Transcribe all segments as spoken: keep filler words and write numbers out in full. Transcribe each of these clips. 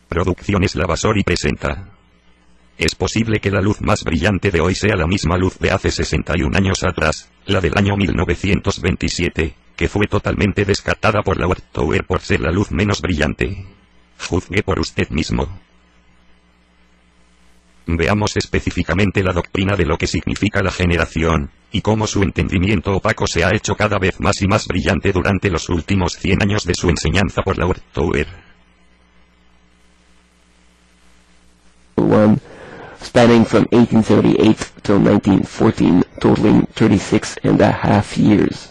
Producciones Lavasori presenta. Es posible que la luz más brillante de hoy sea la misma luz de hace sesenta y un años atrás, la del año mil novecientos veintisiete, que fue totalmente descartada por la Watchtower por ser la luz menos brillante. Juzgue por usted mismo. Veamos específicamente la doctrina de lo que significa la generación, y cómo su entendimiento opaco se ha hecho cada vez más y más brillante durante los últimos cien años de su enseñanza por la Watchtower. One, spanning from eighteen seventy-eight till nineteen fourteen, totaling thirty-six and a half years.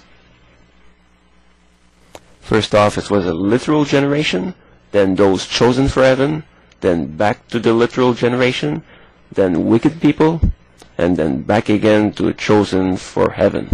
First off, it was a literal generation, then those chosen for heaven, then back to the literal generation, then wicked people, and then back again to chosen for heaven.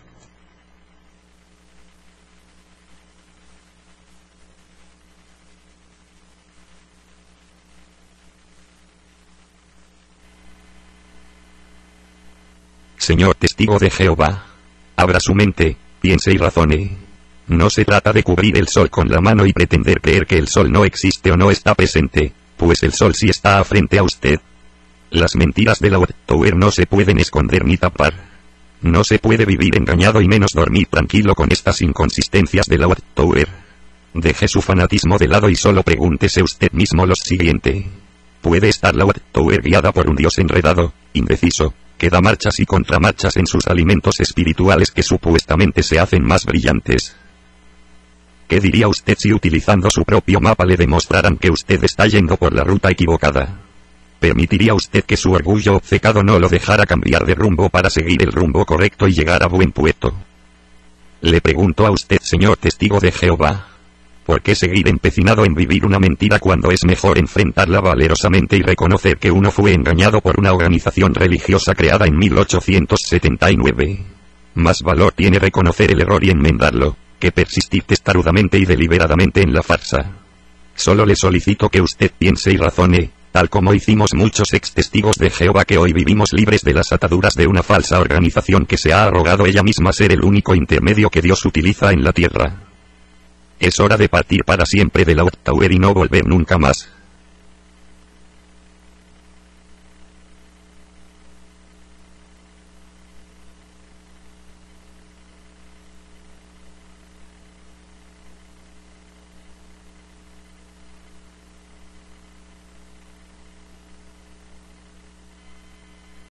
Señor testigo de Jehová, abra su mente, piense y razone. No se trata de cubrir el sol con la mano y pretender creer que el sol no existe o no está presente, pues el sol sí está frente a usted. Las mentiras de la Watchtower no se pueden esconder ni tapar. No se puede vivir engañado y menos dormir tranquilo con estas inconsistencias de la Watchtower. Deje su fanatismo de lado y solo pregúntese usted mismo lo siguiente. ¿Puede estar la Watchtower guiada por un Dios enredado, indeciso, que da marchas y contramarchas en sus alimentos espirituales que supuestamente se hacen más brillantes? ¿Qué diría usted si utilizando su propio mapa le demostraran que usted está yendo por la ruta equivocada? ¿Permitiría usted que su orgullo obcecado no lo dejara cambiar de rumbo para seguir el rumbo correcto y llegar a buen puerto? Le pregunto a usted, señor testigo de Jehová, ¿por qué seguir empecinado en vivir una mentira cuando es mejor enfrentarla valerosamente y reconocer que uno fue engañado por una organización religiosa creada en mil ochocientos setenta y nueve? Más valor tiene reconocer el error y enmendarlo, que persistir testarudamente y deliberadamente en la farsa. Solo le solicito que usted piense y razone, tal como hicimos muchos ex testigos de Jehová que hoy vivimos libres de las ataduras de una falsa organización que se ha arrogado ella misma ser el único intermedio que Dios utiliza en la tierra. Es hora de partir para siempre de la Watchtower y no volver nunca más.